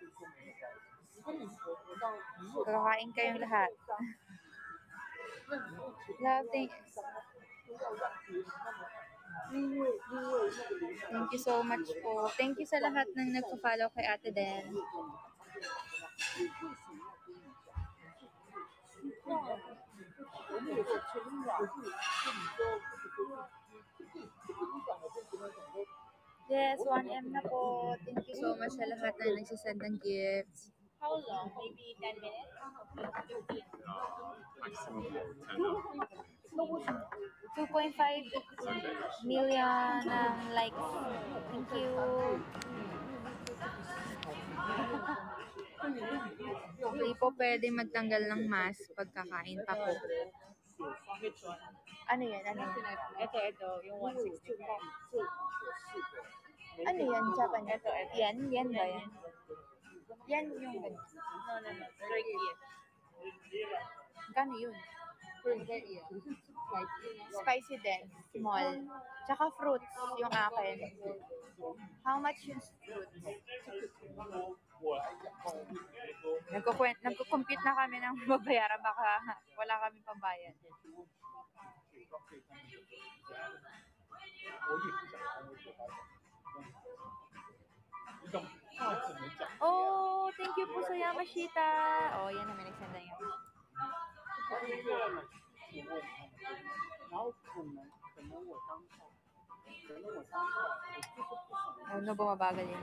Kakain kayong lahat. Love, thank you so much po. Thank you sa lahat ng nagpa-follow kay Ate Den. Yes, 1M na po. Thank you so much sa lahat na nagsasend ng gifts. How long? Maybe 10 minutes? 15? Maximum 2.5 million likes. Thank you. Hindi po pwede magtanggal ng mask pagkakain pa po. Ano yan? Ano yan? Ito. Yung 165. Ano yan? Japanese? Yan ba yan? Yan yung ganito. No. Straight here. Gano yun? Spicy din. Small. Tsaka fruits yung akin. How much yung fruits? Nagko-compute na kami ng babayaran. Baka wala kami pambayad. Oh, thank you po sa Yamashita. Oh, yan na, may nagsenda yan. Ano, bumabagal yun.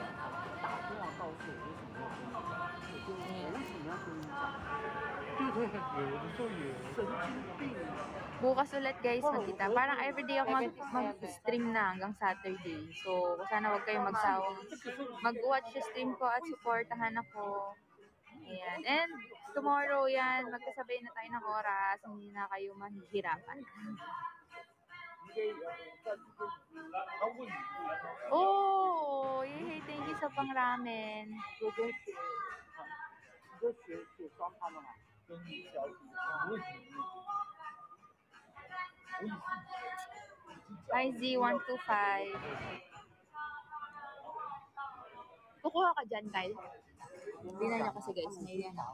Bukas ulit guys, magkita. Parang everyday ako mag-stream na hanggang Saturday. So, sana wag kayong magsawang mag-watch sa stream ko at supportahan ako. Ayan. And tomorrow yan, magkasabay na tayo ng oras. Hindi na kayo mahihirapan. Oh, yay, thank you sa pang-ramen. Hi Z125. Kukuha ka dyan, Kyle. Tingnan niyo kasi guys, may yan.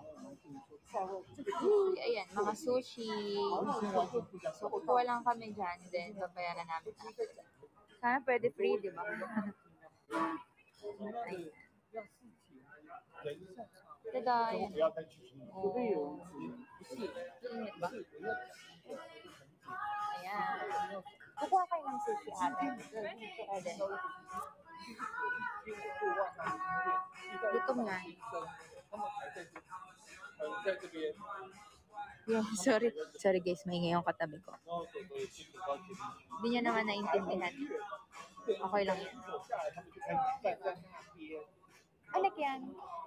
Ayan, mga sushi. So, kukuha lang kami dyan, then babayaran namin. Sana pwede free, di ba? Ayan. Tada, ayan. Oh. Init ba? Ayan. Kukuha kayo ng sushi ate. Pwede. Gutom nga. Sorry guys, maingay yung katabi ko. Hindi niya naman naintindihan. Okay lang yan. Anak yan?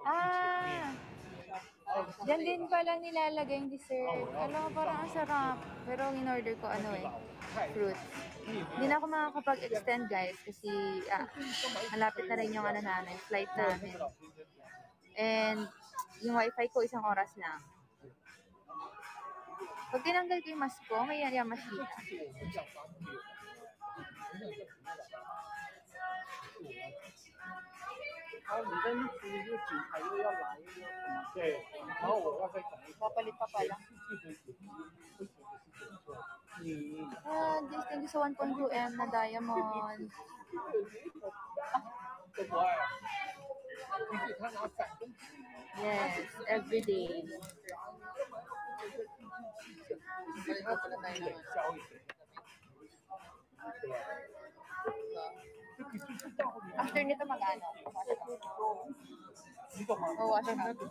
Diyan din pala nilalagay yung dessert. Alam mo, parang ang sarap. Pero in-order ko fruits. Hindi na ako makakapag-extend guys kasi malapit na rin yung namin, flight namin. And yung wifi ko 1 oras lang. Pag tinanggal ko yung mask ko, may Yamashita. Papalit pa pala. Thank you sa 1.2M na diamond. Yes, every day. After nito mag-ano? Oo, after nito.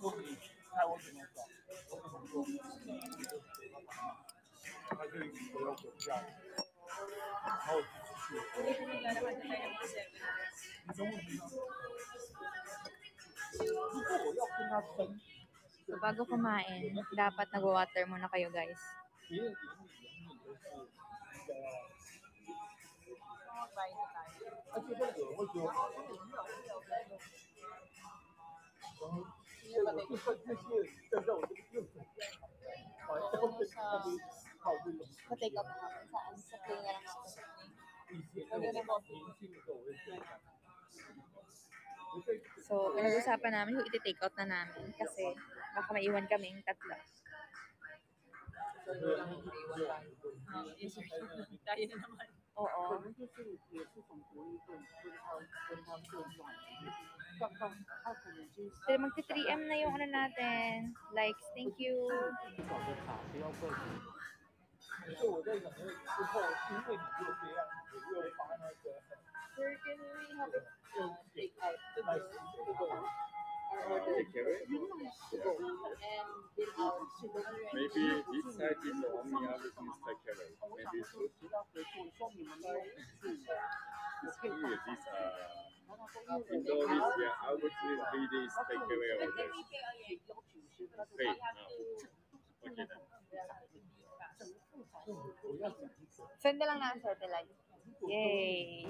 So, bago kumain, dapat nag-water muna kayo guys. Pa-take up naman saan? Sa play na lang sa So, pinag-usapan namin kung iti-take out na namin kasi baka maiwan kaming tatlo. Tayo na naman. Oo. So, magti-3M na yung ano natin. Likes, thank you. 就我在想的之后，因为你就这样，你又发那个 Sir, can we have it take out? like Maybe this side is only everything is takeaway. Maybe sushi. 其他回复说你们没有去， Here, this Indonesia, I would say really is takeaway But over then there. we pay already. Wait, We have no. to Okay then. 我要讲一个， Send na lang na ang satellite. Yay!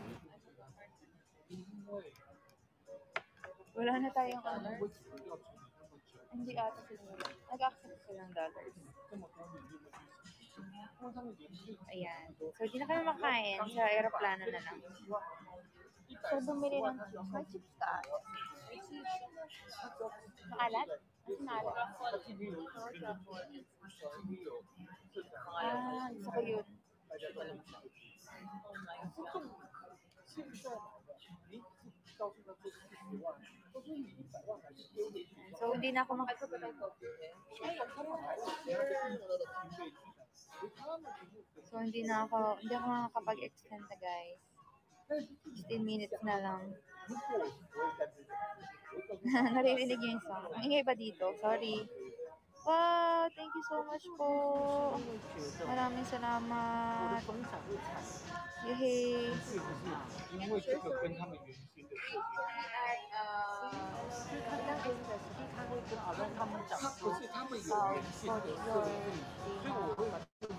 因为 Wala na tayong ano. 为什么要处理那么久？ Hindi ata sila. Nag-accept silang dollars. 这么多年就没去洗，因为他们年纪 Ayan. So, di na kami makain. Sa aeroplano na lang. So, bumili ng chips. May chips ka? Nakalat? Mas nakalat? Ah, gusto ko yun. 大家都很想去。现在你只告诉他这40万，都是你100万还是丢回去， So, hindi na ako 他们还有其他的经费去的，所以他们其实 So, hindi ako makakapag-extend na, guys. 15 minutes na lang. 如果我会在这个，我会告诉 Naririnig niyo yung song. Ang ingay ba dito? Sorry. Wow! Thank you so much po. Maraming 我的 salamat. 风采会产生， Yay! 是不是因为这个跟他们原先的设定？他会跟阿龙他们讲说，不是他们有原先的设定，所以我会，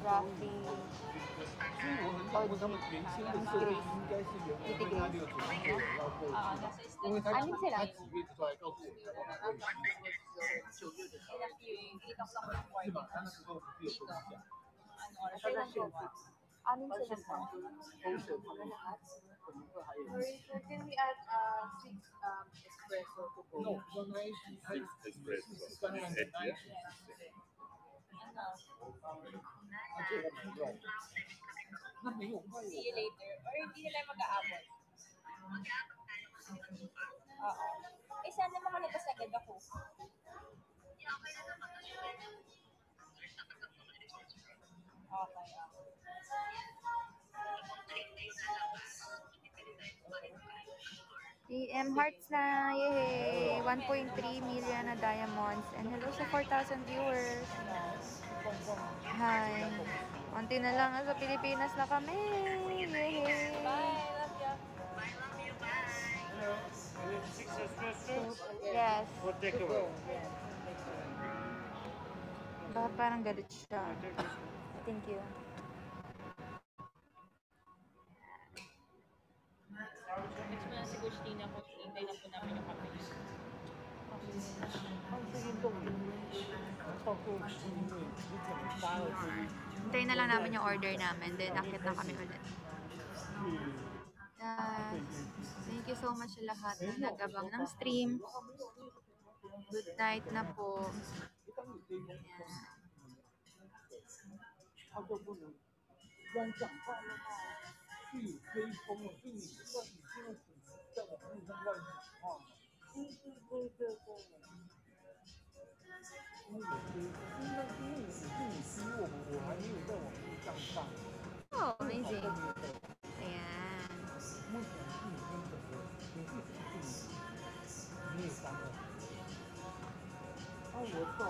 所以我很想问他们原先的设定应该是原本会他6月要过去，因为他几月的时候还告诉我台湾会9月的时候，是吧？他那时候不是有跟我讲，他在现场。 Anin sila po? 同时他们可能会还有 So, can we add 6 espresso to go? no 190 Six espresso. 刚刚的90而且我没有，那没有卖 See you later. Or hindi nila mag-aabot. Oo. Eh, sana makalabas agad ako. Okay. PM hearts na! Yay! 1.3 million na diamonds. And hello sa 4,000 viewers. Hi! Konti na lang sa Pilipinas na kami. Yay! Bye. Love you. Yes. Bakit parang galit siya? Thank you. Next mo na si Coach Tina. Coach, hintay na po namin yung kape. 这运动员到后期因为你可能发了这一 Hintayin na lang namin yung order namin. Then, akit na kami ulit. Thank you so much sa lahat na nag-abang ng stream. Good night na po. 当你这个他就不能乱讲话了嘛，去追风了，所以你现在只能在网络上乱讲话嘛。对。因为有追风，因为你逼我们，我还没有在网络上上。 Oh, amazing. Ayan. 目前是你跟整个连续你也删了。我操！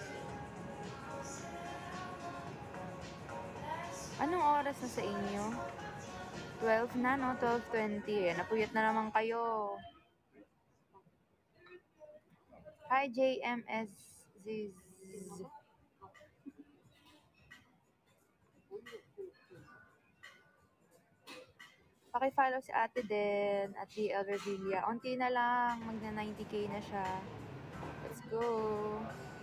Anong oras na sa inyo? 12 na, no? 12:20. Napuyat na naman kayo. Hi, JMS Ziz. Paki-follow si ate din at DL Revilla. Unti na lang. Magna 90k na siya. Let's go.